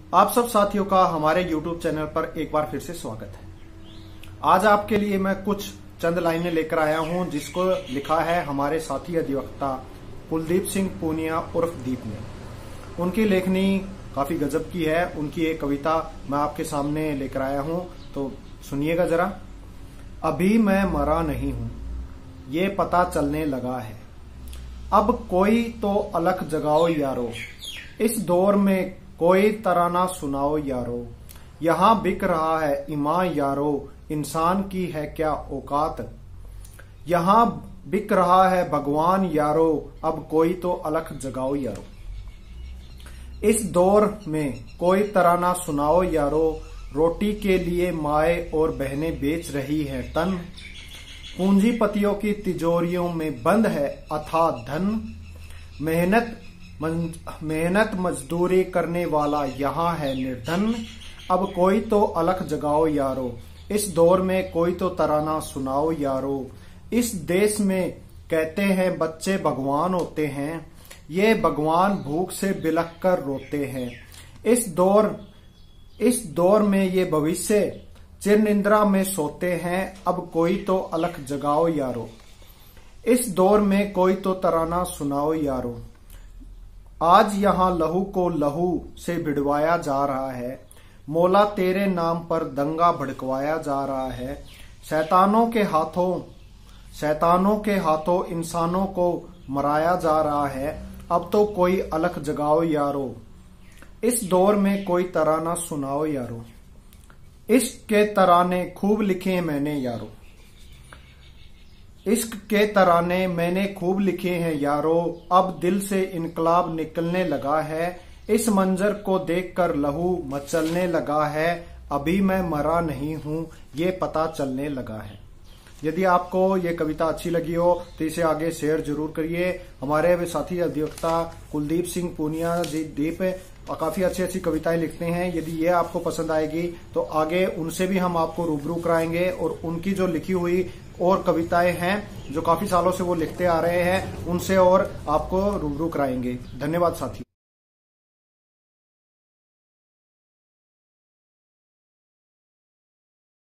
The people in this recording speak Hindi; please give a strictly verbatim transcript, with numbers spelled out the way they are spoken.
आप सब साथियों का हमारे यूट्यूब चैनल पर एक बार फिर से स्वागत है। आज आपके लिए मैं कुछ चंद लाइनें लेकर आया हूं जिसको लिखा है हमारे साथी अधिवक्ता कुलदीप सिंह पूनिया उर्फ दीप ने। उनकी लेखनी काफी गजब की है। उनकी एक कविता मैं आपके सामने लेकर आया हूं, तो सुनिएगा जरा। अभी मैं मरा नहीं हूं, ये पता चलने लगा है, अब कोई तो अलख जगाओ यारो, इस दौर में कोई तराना सुनाओ यारो, यहाँ बिक रहा है ईमान यारो, इंसान की है क्या औकात, यहाँ बिक रहा है भगवान यारो, अब कोई तो अलख जगाओ यारो। इस दौर में कोई तराना सुनाओ यारो, रोटी के लिए माए और बहनें बेच रही है तन, पूंजीपतियों की तिजोरियों में बंद है अथाह धन, मेहनत मेहनत मजदूरी करने वाला यहाँ है निर्धन, अब कोई तो अलख जगाओ यारो, इस दौर में कोई तो तराना सुनाओ यारो। इस देश में कहते हैं बच्चे भगवान होते हैं, ये भगवान भूख से बिलख कर रोते हैं, इस दौर इस दौर में ये भविष्य चिर निंद्रा में सोते हैं, अब कोई तो अलख जगाओ यारो, इस दौर में कोई तो तराना सुनाओ यारो। आज यहाँ लहू को लहू से भिड़वाया जा रहा है, मौला तेरे नाम पर दंगा भड़कवाया जा रहा है, शैतानों के हाथों शैतानों के हाथों इंसानों को मराया जा रहा है, अब तो कोई अलख जगाओ यारो, इस दौर में कोई तराना सुनाओ यारो। इश्क के तराने खूब लिखे मैंने यारो, इश्क के तराने मैंने खूब लिखे हैं यारो, अब दिल से इनकलाब निकलने लगा है, इस मंजर को देखकर लहू मचलने लगा है, अभी मैं मरा नहीं हूँ, ये पता चलने लगा है। यदि आपको ये कविता अच्छी लगी हो तो इसे आगे शेयर जरूर करिए। हमारे साथी अधिवक्ता कुलदीप सिंह पूनिया जी दीप काफी अच्छी अच्छी कविताएं लिखते हैं। यदि ये आपको पसंद आएगी तो आगे उनसे भी हम आपको रूबरू कराएंगे, और उनकी जो लिखी हुई और कविताएं हैं जो काफी सालों से वो लिखते आ रहे हैं, उनसे और आपको रूबरू कराएंगे। धन्यवाद साथी।